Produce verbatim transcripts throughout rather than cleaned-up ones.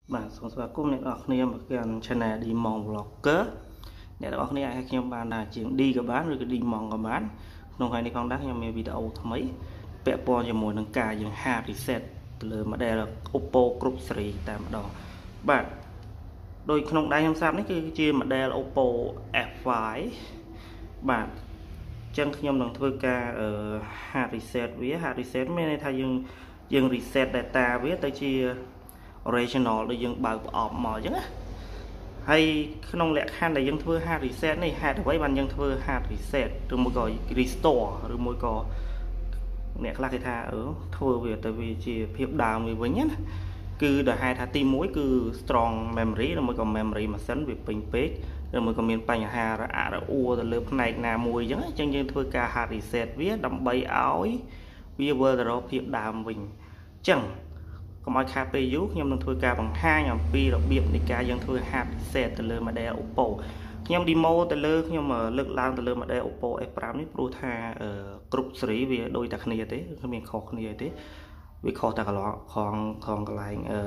bạn sống và cũng này ở này một cái channel đi mong vlogger để đó này aiខ្ញុំបានថាជាង D ក៏បានឬក៏ D ម៉ងក៏បានក្នុងថ្ងៃនេះផងដែរខ្ញុំមានវីដេអូថ្មីពាក់ព័ន្ធជាមួយនឹងការយើង hard reset ទៅលើ model Oppo Group Series តែម្ដងបាទដោយក្នុងដៃខ្ញុំស្រាប់នេះគឺជា model Oppo เอฟ ไฟว์ បាទអញ្ចឹងខ្ញុំនឹងធ្វើការ hard reset វា hard reset មានន័យថាយើងយើង reset data វាទៅជា original ដូចយើងបើកប្រអប់មកអញ្ចឹងណាហើយក្នុងលក្ខខណ្ឌដែលយើងធ្វើ hard reset នេះហេតុអ្វីបានយើងធ្វើ hard reset ឬមួយក៏ restore ឬមួយក៏អ្នកខ្លះគេថាអឺធ្វើវាទៅវាជាភាពដើមវាវិញណាគឺដោយហេតុថាទីមួយគឺ strong memory ឬមួយក៏ memory machine វាពេញពេកឬមួយក៏មានបញ្ហារអាក់រអួរទៅលើផ្នែកណាមួយអញ្ចឹងអញ្ចឹងយើងធ្វើការ hard reset វាដើម្បីឲ្យវាវិលទៅរកភាពដើមវិញអញ្ចឹងកុំឲ្យខាតពេលយូរខ្ញុំនឹងធ្វើការបង្ហាញអំពីរបៀបនៃការយើងធ្វើ hard reset ទៅលើ model Oppo ខ្ញុំ demo ទៅលើខ្ញុំលើកឡើងទៅលើ model Oppo เอฟ ไฟว์ នេះព្រោះថាគ្រប់ series វាដូចតែគ្នាទេគ្មានខុសគ្នាទេវាខុសតែកន្លងខងខងកន្លែងអឺ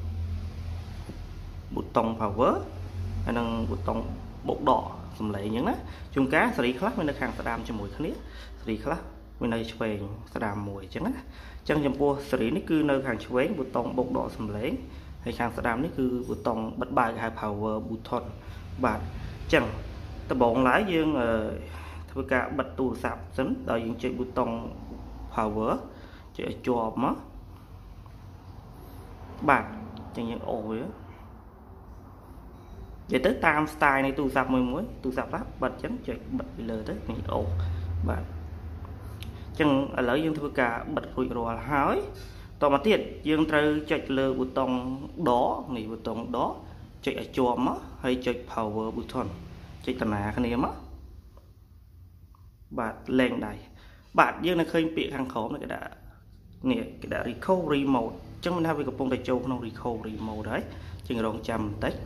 button power ហើយនឹង button បូកដកសំឡេងអញ្ចឹងណាជួនកាល series ខ្លះវានៅខាងស្ដាំជាមួយគ្នា series ខ្លះវានៅឆ្វេងស្ដាំមួយអញ្ចឹងណាអញ្ចឹងចំពោះ series នេះគឺនៅខាងឆ្វេង button បូកដកសំឡេងហើយខាងស្ដាំនេះគឺ button បិទបើកហៅ power button បាទអញ្ចឹងដំបូងឡើយយើងធ្វើការបិទទូរស័ព្ទសិនដល់យើងចុច button power ចុចឲ្យជាប់មកបាទអញ្ចឹងយើងអូសវានិយាយទៅតាម style នៃទូរស័ព្ទមួយមួយទូរស័ព្ទខ្លះបិទអញ្ចឹងចុចបិទពីលើទៅនេះអូសបាទអញ្ចឹងឥឡូវយើងធ្វើការបិទរួចរាល់ហើយតមកទៀតយើងត្រូវចុចលើ button ដកនេះ button ដកចុចឲ្យជាប់មកហើយចុច power button ចុចតាណាគ្នាមកបាទលែងដៃបាទយើងនៅឃើញពាក្យខាងក្រោមនេះគេដាក់នេះគេដាក់ recovery mode អញ្ចឹងមានថាវាកំពុងតែចូលក្នុង recovery mode ហើយជាងរងចាំបន្តិច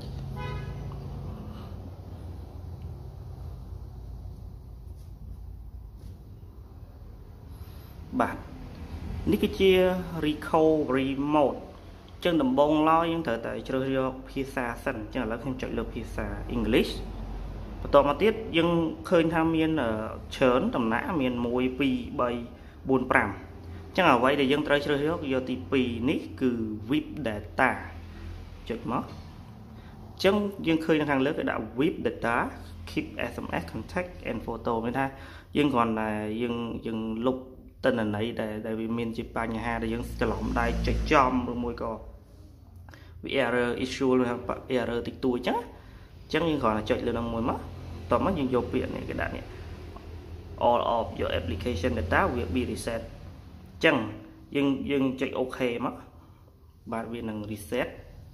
បាទនេះគឺជា recovery mode អញ្ចឹងដំបូងឡើយយើងត្រូវតែជ្រើសយកភាសាសិនអញ្ចឹងឥឡូវខ្ញុំចុចលើភាសា English បន្តមកទៀតយើងឃើញថាមានច្រើនដំណាក់មានមួយពីរបីបួនប្រាំអញ្ចឹងអ្វីដែលយើងត្រូវជ្រើសយកយកទីពីរនេះគឺ vip data ចុចមកអញ្ចឹងយើងឃើញនៅខាងលើគេដាក់ vip data keep เอส เอ็ม เอสcontact and photo មានថាយើងគ្រាន់តែយើងយើងលុបទិន្នន័យដែលដែលវាមានជាបញ្ហាដែលយើងច្រឡំដៃចុចចំឬមួយក៏វា error issue ឬ error តិចតួចអញ្ចឹងអញ្ចឹងយើងគ្រាន់តែចុចលើនឹងមួយមកតោះមកយើងយកពាក្យនេះគេដាក់នេះ all of your application data will be reset អញ្ចឹងយើងយើងចុច OK មកបាទវានឹង reset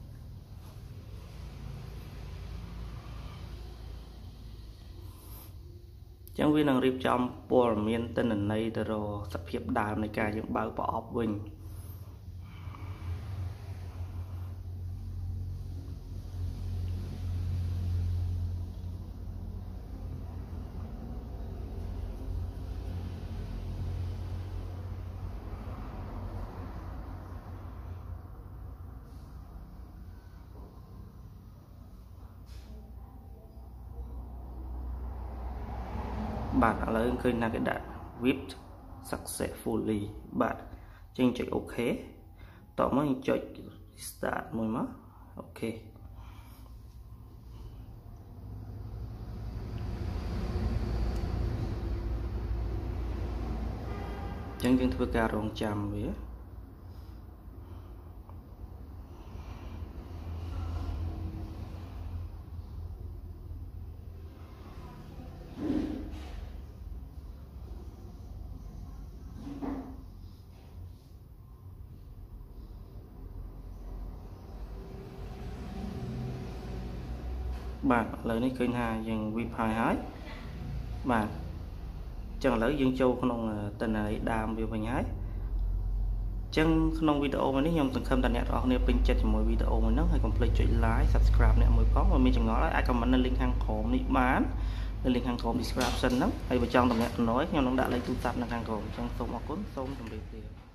អញ្ចឹងវានឹងរៀបចំព័ត៌មានទិន្នន័យទៅរកសភាពដើមនៃការយើងបើកប្រអប់វិញបាទឥឡូវឃើញថាគេដាក់ vip successfully បាទចឹងចុច OK តមកយើងចុច start មួយមក OK ចឹងយើងធ្វើការរងចាំវាបាទឥឡូវនេះឃើញថាយើង vip ហើយហើយបាទអញ្ចឹងឥឡូវយើងចូលក្នុងទិន្នន័យដើមវាវិញហើយអញ្ចឹងក្នុងវីដេអូមួយនេះខ្ញុំសង្ឃឹមថាអ្នកនរគ្នាពេញចិត្តជាមួយវីដេអូមួយហ្នឹងហើយកុំភ្លេចចុច like subscribe អ្នកមួយផងបើមានចម្ងល់អាច comment នៅ link ខាងក្រោមនេះបាននៅ link ខាងក្រោម description ហ្នឹងហើយបើចង់តំណាក់តំណយខ្ញុំនឹងដាក់លេខទូរស័ព្ទនៅខាងក្រោមអញ្ចឹងសូមអរគុណសូមជម្រាបលា